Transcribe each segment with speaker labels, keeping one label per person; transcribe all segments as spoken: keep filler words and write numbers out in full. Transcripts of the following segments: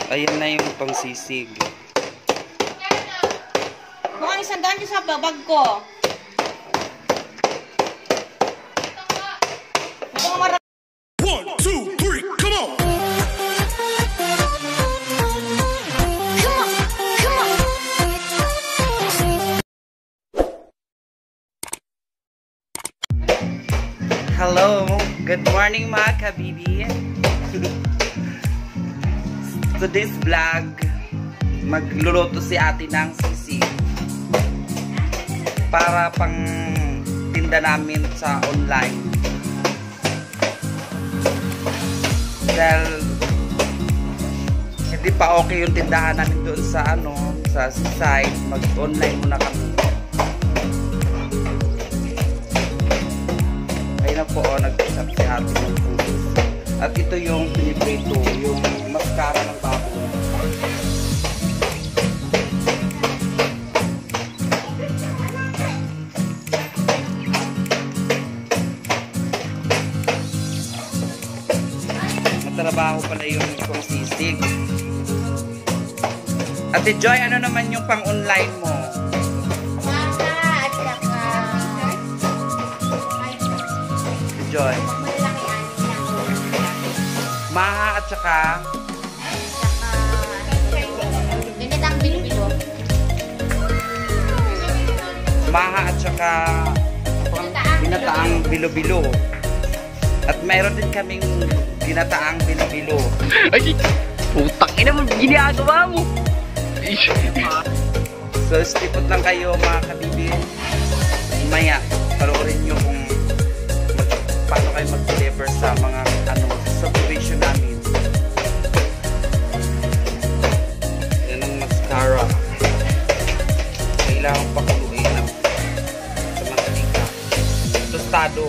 Speaker 1: Ayan na yung pangsisig.
Speaker 2: Mukhang isang daan yung sa babag ko.
Speaker 3: One, two, three, come on!
Speaker 1: Hello! Good morning mga kabibi! Today's vlog, magluluto si ate ng sisig para pang tinda namin sa online. Dahil hindi pa okay yung tindahan namin doon sa ano, sa site, mag-online muna kami. Ayun na po, oh, nag-usap si ate ng pulis. At ito yung piniprito, yung maskara ng baboy. Matrabaho pala yung pangsisig. Ate Joy, ano naman yung pang-online mo? Joy. Maha at saka
Speaker 2: Binitang bilo-bilo.
Speaker 1: Maha at saka binataang bilo-bilo. At mayroon din kaming binataang bilo-bilo.
Speaker 4: Ay, putang ina mo, ginagawa mo.
Speaker 1: So, stipot lang kayo mga kabibi. Maya, paloorin nyo kung paano kayo mag-deliver sa mga ano, subdivision namin. Yan ang mascara. Kailangan pakuluin ng sa mantika. Tostado.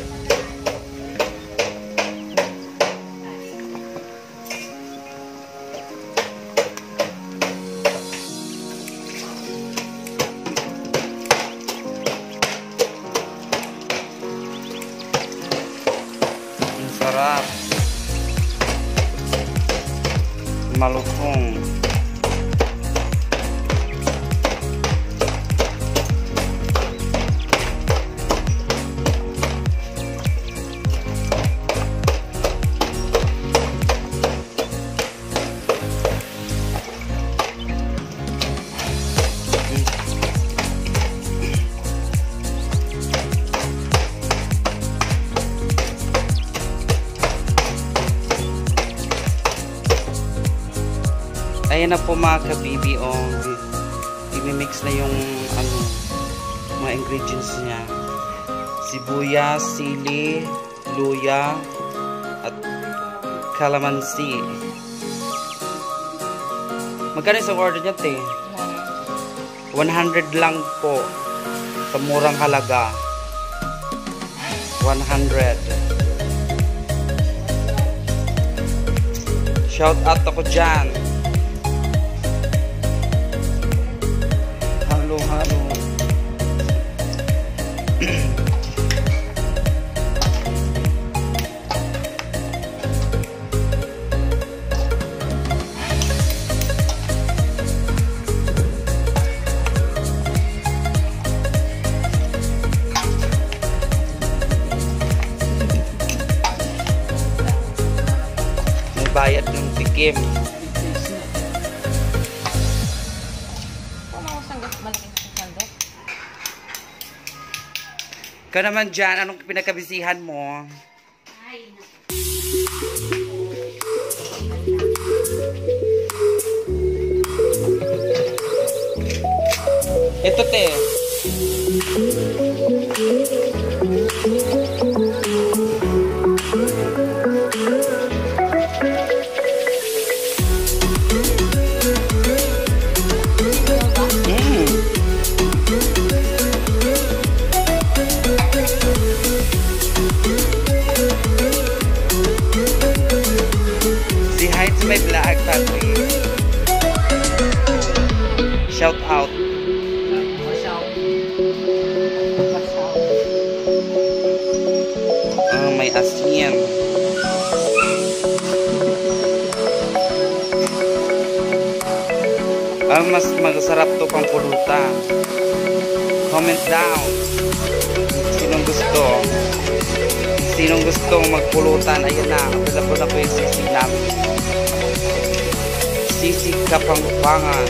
Speaker 1: Sarap. Malutong. Ayan na po mga kabibi, oh. I-mix na yung ano, mga ingredients niya. Sibuyas, sili, luya, at calamansi. Magkano sa order niya, te? one hundred lang po. Sa murang halaga. one hundred. Shout out ako dyan. Halo-halo. May bayad ng tikim. Ikaw naman dyan, anong pinagkabisihan mo?
Speaker 2: Ay,
Speaker 1: Ito, te. May vlog, Patrick. Shout out. Oh, may asin. Ah, mas masarap to pang pulutan. Comment down. Sinong gusto? Sinong gustong magpulutan? Ayan na. Available na po yung sisig namin. Sisig Kapampangan.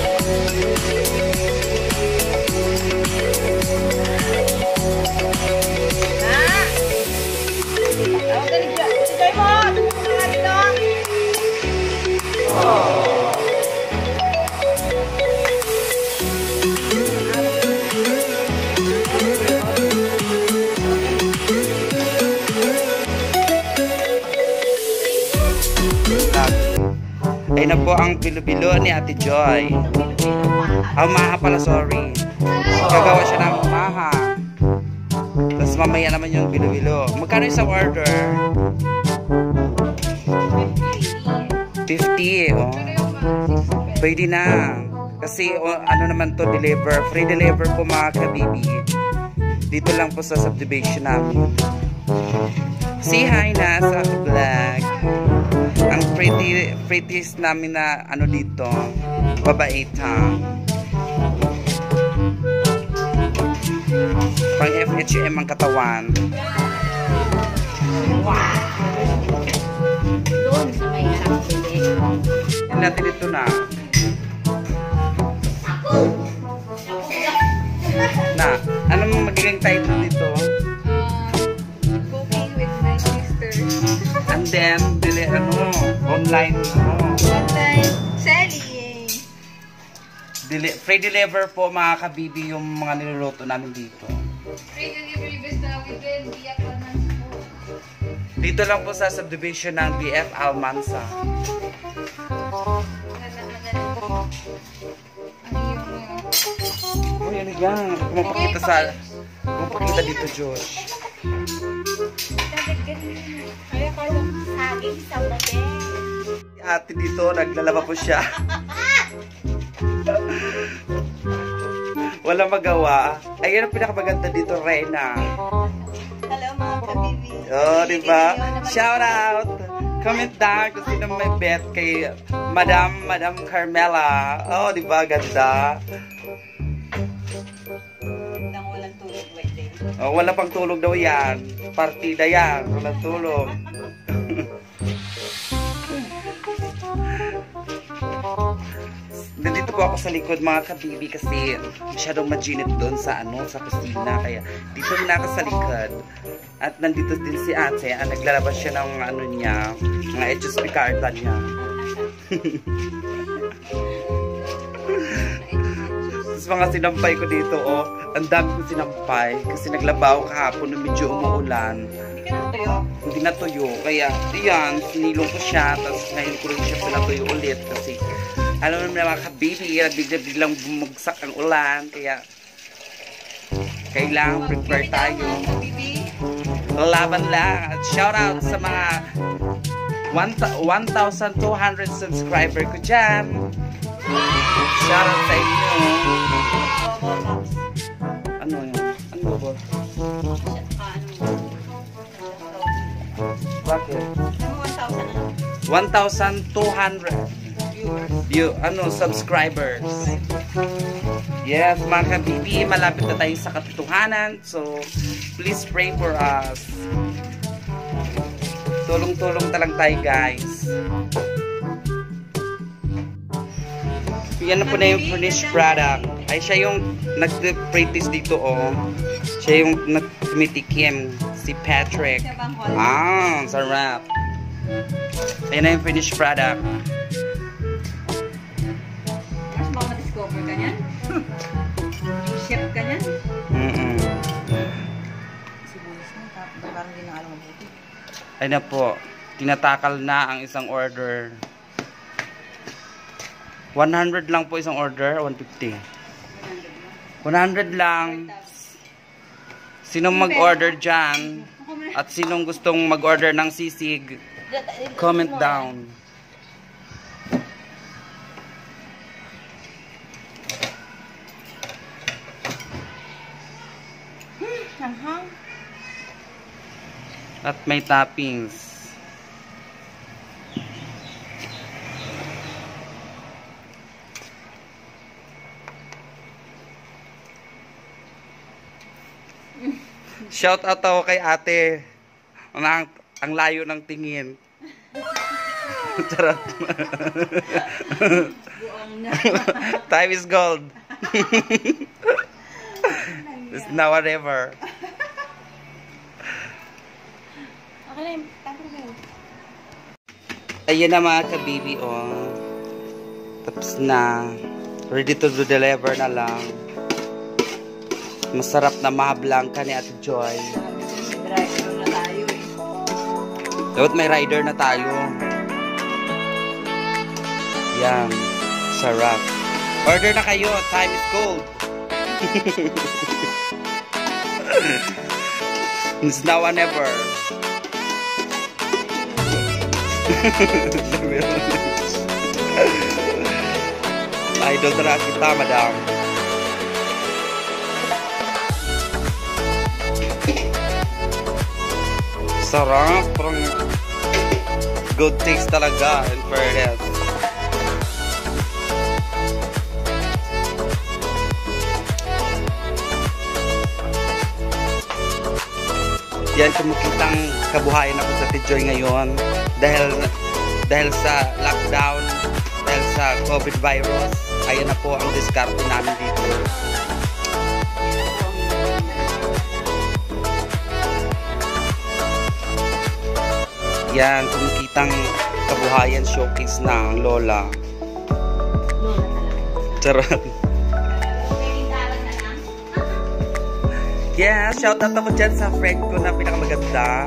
Speaker 1: Ay na po ang bilo-bilo ni Ate Joy. Ah, maha pala, sorry. Gagawa siya ng maha. Tapos mamaya naman yung bilo-bilo. Magkano isang order? fifty, oh. Pwede na. Kasi oh, ano naman to, deliver. Free deliver po mga kabibi. Dito lang po sa subdivision namin. Say hi na sa vlog. Ang pretty, prettiest namin na ano dito, babaitang. Pang F H M ang katawan.
Speaker 2: Wow! Doon sa may harap sili.
Speaker 1: Yan natin ito na. Na, anong magiging title dito?
Speaker 5: Cooking with my sister.
Speaker 1: And then, dili, ano, online, ano.
Speaker 5: Online selling.
Speaker 1: Dili, free deliver po mga kabibi yung mga niluluto namin dito.
Speaker 5: Free delivery best na namin din. Biyak lang ng school.
Speaker 1: Dito lang po sa subdivision ng B F Almanza.
Speaker 5: Ano yung...
Speaker 1: Oh, yan yan. Kumapakita sa... Kumapakita dito, Josh.
Speaker 5: Kaya ka lang.
Speaker 2: Saging sa babe.
Speaker 1: Si ate dito, naglalaba po siya. Wala magawa. Ayun ang pinakamaganda dito, Reyna.
Speaker 5: Hello mga kabibi.
Speaker 1: Oh, di ba? Shout out! Comment down kung sino may bet kay Madam, Madam Carmela. Oh, di ba? Ganda.
Speaker 5: Nang walang tulog, wait day.
Speaker 1: Oh, wala pang tulog daw yan. Partida yan. Walang tulog. Nandito po ako sa likod mga kabibi kasi masyadong maginit doon sa ano sa kusina, kaya dito na ako sa likod. At nandito din si ate, ah, naglalabas siya ng ano niya, mga edges picarta niya. Tapos mga sinampay ko dito, oh, ang dami kong sinampay kasi naglabaw kahapon nung medyo umuulan.
Speaker 5: Hindi ka natuyo?
Speaker 1: Hindi natuyo, kaya iyan, sinilong ko siya, tapos ngayon ko rin siya pinatuyo ulit kasi alam mo na mga kabibi, bigla-biglang bumagsak ang ulan, kaya kailangan prepare tayo. Laban lang. At shout out sa mga one thousand two hundred subscriber ko dyan. Shout out sa inyo. Ano yun? Ano ba? Bakit? one thousand two hundred view, ano, subscribers. Yes, mga kabibi, malapit na tayo sa katotohanan. So, please pray for us. Tulong-tulong talang tayo, guys. Yan na po na yung finished product. Ay, siya yung nag-practice dito, oh. Siya yung nag-tumitikim. Si Patrick. Ah, sarap. Ayan na yung finished product.
Speaker 5: Discover ka niyan? Chef ka niyan?
Speaker 1: Mm-mm.
Speaker 5: Sibuyas na, parang hindi na alam mabuti.
Speaker 1: Ay na po, tinatakal na ang isang order. one hundred lang po isang order, one fifty. one hundred lang. Sinong mag-order dyan? At sinong gustong mag-order ng sisig? Comment down. At may toppings. Shout out ako kay ate. Ang, ang layo ng tingin. Charot. Time is gold. It's now or never. Ayan na mga ka-baby, oh. Tapos na. Ready to deliver na lang. Masarap na mahablang ka ni Ate Joy.
Speaker 2: May rider na tayo eh.
Speaker 1: Dapat may rider na tayo. Yan. Sarap. Order na kayo. Time is gold. It's now or never. Idol talaga kita, madam. Sarap. Parang good taste talaga in fairness. Yan, kumikitang kabuhayan ako sa Tijoy ngayon dahil dahil sa lockdown, dahil sa COVID virus. Ayan na po ang diskarte namin dito. Yan, kumikitang kabuhayan showcase na ang Lola.
Speaker 2: Lola talaga.
Speaker 1: Charot. Yeah, shout out ako dyan sa friend ko na pinakamaganda.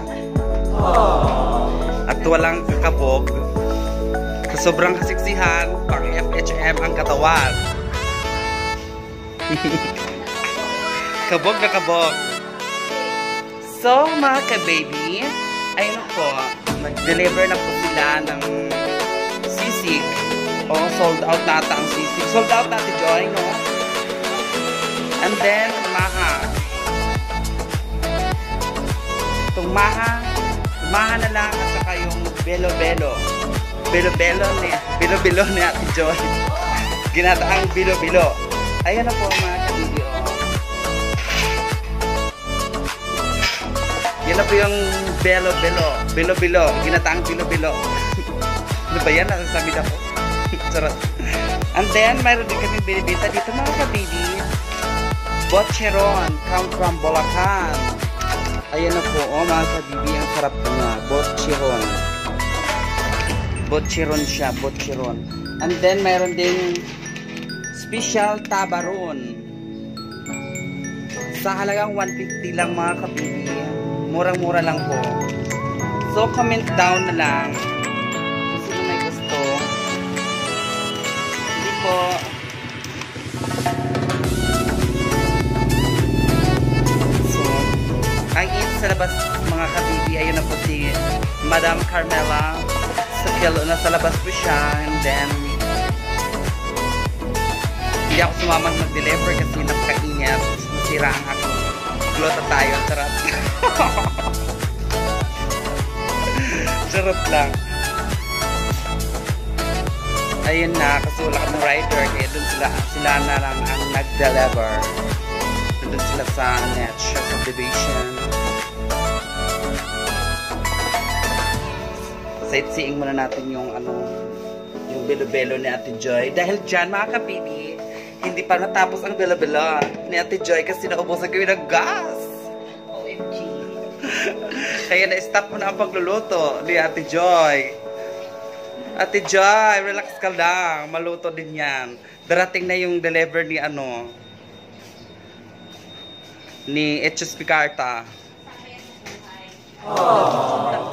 Speaker 1: At walang kakabog. Sa sobrang kasiksihan, pang F H M ang katawan. Kabog na kabog. So, mga ka-baby, ayun po, nag-deliver na po sila ng sisig. O, oh, sold out nata ang sisig. Sold out natin, Joy, no? And then, maha. Itong maha, maha na lang at saka yung belo-belo. Belo-belo ni, belo-belo ni Ate Joy. Ginataang bilo-bilo. Ayan na po mga ka-video. Yan na po yung belo-belo. Bilo-bilo. Ginataang bilo-bilo. Ano ba yan? Nasasabi na po. Sarap. And then, mayroon din kami binibita dito mga ka-baby. Botcheron. Come from Bulacan. Ayan na po, oh mga ka-baby, ang sarap na. Botcheron. Botcheron siya, botcheron. And then, mayroon din special tabaron. Sa halagang one fifty lang mga ka-baby. Murang-mura lang po. So, comment down na lang. Kung sino may gusto. Hindi po. Ang eat sa labas mga ka-baby, ayun na po si Madam Carmela sa kilo na sa labas po siya. And then hindi ako sumamang mag-deliver kasi napakaingat, masira ang ako. Glota tayo, sarap. Sarap lang. Ayun na, kasi wala kami rider kaya dun sila, sila na lang ang nag-deliver. Dun sila sa net subdivision. Sightseeing muna natin yung ano, yung belo-belo ni Ate Joy. Dahil dyan mga ka-baby, hindi pa natapos ang belo-belo ni Ate Joy kasi naubusan kami ng gas.
Speaker 2: O M G.
Speaker 1: Kaya na-stop mo na ang pagluluto ni Ate Joy. Ate Joy, relax ka lang. Maluto din yan. Darating na yung deliver ni ano, ni H S Picarta.
Speaker 2: Oh.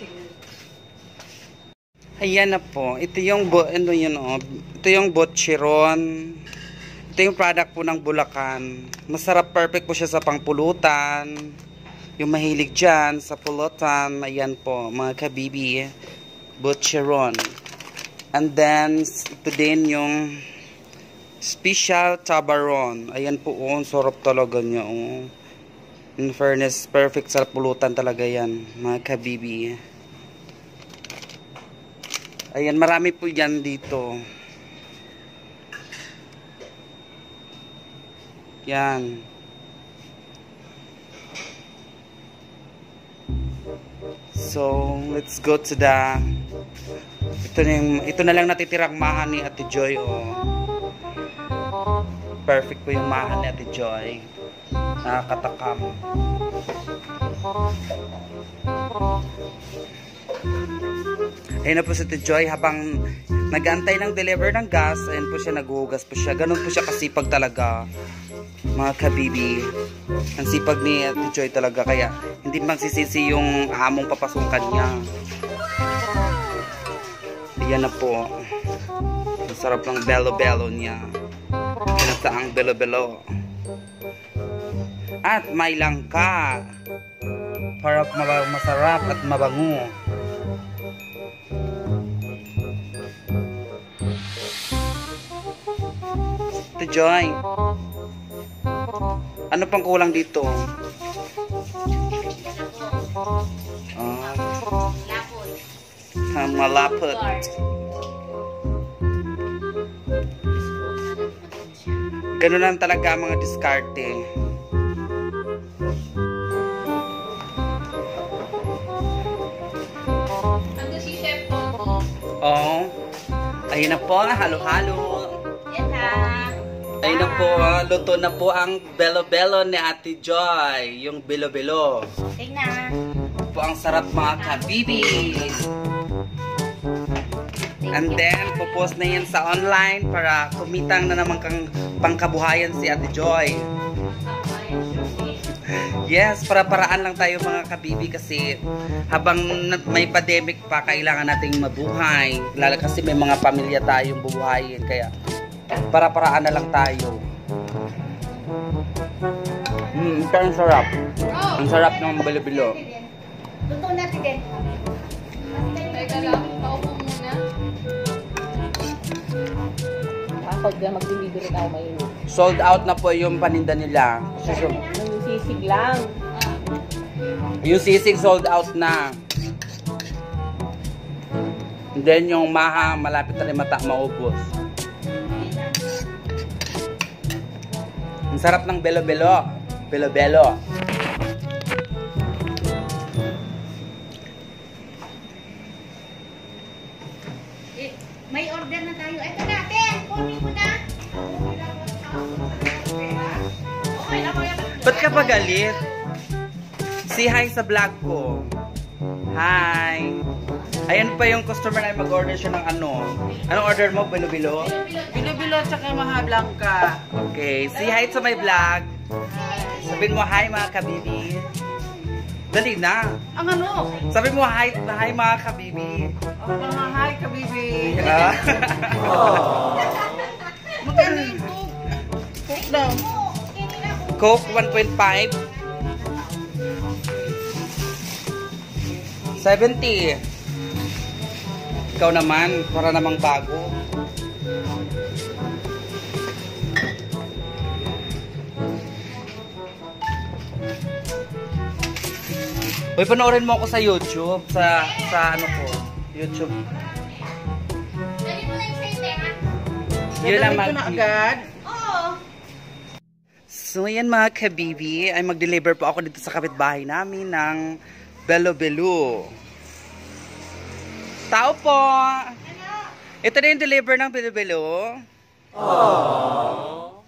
Speaker 1: Ayan na po. Ito yung bo, ano yun, oh. Ito yung botcheron. Ito yung product po ng Bulacan. Masarap, perfect po siya sa pangpulutan. Yung mahilig dyan sa pulutan. Ayan po, mga kabibi. Botcheron. And then, ito din yung special tabaron. Ayan po, oh. Sarap talaga niya, oh. In fairness, perfect sa pulutan talaga yan, mga kabibi. Ayan, marami po yan dito. Yan. So, let's go to the... Ito na, yung, ito na lang natitirang mahan ni Ate Joy, oh. Perfect po yung mahan ni Ate Joy. Nakakatakam. Ayun na po si Ate Joy habang nag-aantay ng deliver ng gas. Ayun po siya, naghuhugas po siya. Ganun po siya kasipag talaga, mga kabibi. Ang sipag ni Ate Joy talaga, kaya hindi magsisisi yung among papasukan niya. Ayan na po. Ang sarap ng belo-belo niya. Pinataang belo-belo. At may langka. Para masarap at mabango. Ate Joy, ano pang kulang dito? Ah, uh, malapot. Ganun lang talaga mga diskarte.
Speaker 5: Ando si Chef Tony.
Speaker 1: Oh, ayun na po, halo-halo.
Speaker 2: Yan ha.
Speaker 1: Ayun na po, luto na po ang belo-belo ni Ate Joy. Yung belo-belo.
Speaker 2: Tingnan.
Speaker 1: Po ang sarap mga kabibi. And then, popost na yan sa online para kumitang na naman kang pangkabuhayan si Ate Joy. Yes, para-paraan lang tayo mga kabibi kasi habang may pandemic pa, kailangan nating mabuhay. Lalo kasi may mga pamilya tayong bubuhayin. Kaya, para-paraan na lang tayo. Hmm, ito ang sarap. Ang sarap ng bilo-bilo.
Speaker 2: Luto natin din.
Speaker 5: Teka lang, paupo muna.
Speaker 2: Ako dyan, mag-deliver tayo may
Speaker 1: Sold out na po yung paninda nila. So,
Speaker 2: sisig lang.
Speaker 1: yung sisig sold out na. And then yung maha, malapit na rin mata maubos. Ang sarap ng belo-belo. Belo-belo.
Speaker 2: Eh, may order na tayo. Ito natin. Kunin mo na. Okay na, kaya.
Speaker 1: Ba't ka pa galit? Say hi sa vlog ko. Hi. Ayan pa yung customer na mag-order siya ng ano. Anong order mo? Bilo-bilo?
Speaker 4: Bilo-bilo tsaka maha blanca.
Speaker 1: Okay. Say hi sa my vlog. Sabihin mo hi mga kabibi. Dali na.
Speaker 4: Ang ano?
Speaker 1: Sabi mo hi, hi mga kabibi.
Speaker 4: Ang mga hi ka, baby.
Speaker 1: Ah.
Speaker 4: Magkano yung coke? Coke daw.
Speaker 1: Coke one point five. seventy. Ikaw naman, para namang bago. Uy, panoorin mo ako sa YouTube. Sa, sa ano ko. YouTube.
Speaker 5: Dali mo na yung sente, ha?
Speaker 1: Yun lang,
Speaker 4: Dadalhin ko na
Speaker 1: mag-
Speaker 4: agad.
Speaker 5: Oo.
Speaker 1: So, yan mga kabibi, ay mag-deliver po ako dito sa kapitbahay namin ng belo-belo. Tao po! Ito na yung deliver ng belo-belo. Aww.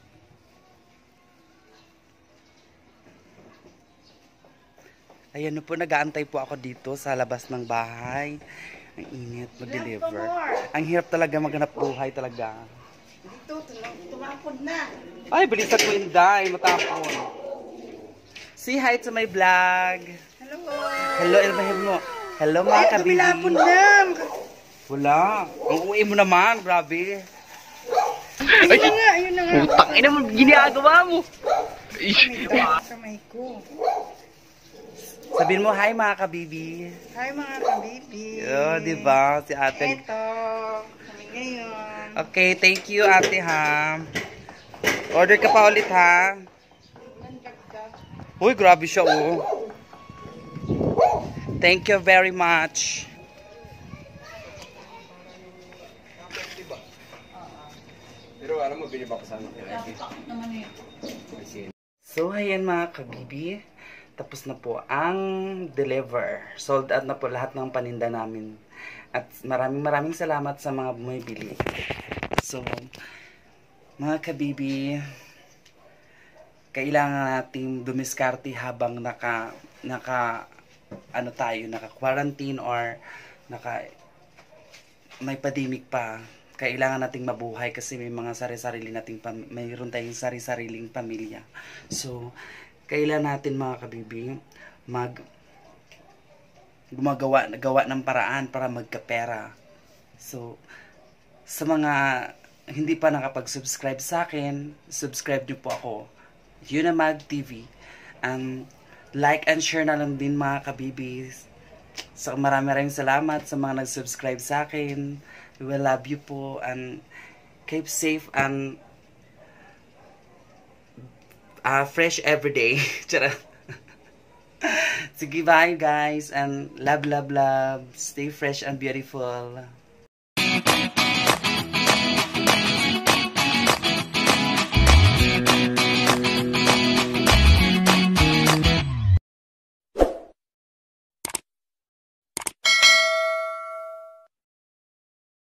Speaker 1: Ayan na po, nag-aantay po ako dito sa labas ng bahay. Ang init mag-deliver. Ang hirap talaga maghanap buhay talaga.
Speaker 4: Dito, tumapod na.
Speaker 1: Ay, bilisan ko Inday, matapon. Say hi to my vlog.
Speaker 4: Hello.
Speaker 1: Hello, ilmahin mo. Hello mga
Speaker 4: Ay,
Speaker 1: kabibi.
Speaker 4: tumilapon na.
Speaker 1: Wala. Ang uwi mo naman, grabe.
Speaker 4: Ayun na nga, ayun na nga. Putang ina mo, ginagawa mo.
Speaker 6: Kamay ko.
Speaker 1: Sabihin mo, hi mga kabibi.
Speaker 6: Hi mga kabibi.
Speaker 1: Oh, di ba? Si ate.
Speaker 6: Eto, kami ngayon.
Speaker 1: Okay, thank you ate ha. Order ka pa ulit ha. Uy, grabe siya oh. Thank you very much.
Speaker 7: Pero alam mo, binibak sa ano.
Speaker 1: So, ayan mga kabibi. tapos na po ang deliver. Sold out na po lahat ng paninda namin. At maraming maraming salamat sa mga bumibili. So, mga kabibi, kailangan nating dumiskarte habang naka, naka, ano tayo, naka-quarantine or naka, may pandemic pa. Kailangan nating mabuhay kasi may mga sari-sarili nating, mayroon tayong sari-sariling pamilya. So, kailangan natin mga kabibi, mag, gumagawa gawa ng paraan para magkapera. So, sa mga hindi pa nakapag-subscribe sa akin, subscribe niyo po ako. Unamag T V. Um, like and share na lang din mga kabibis. So, marami maraming salamat sa mga nag-subscribe sa akin. We will love you po and keep safe and uh, fresh every day. Charot. Sige, bye guys, and love, love, love. Stay fresh and beautiful.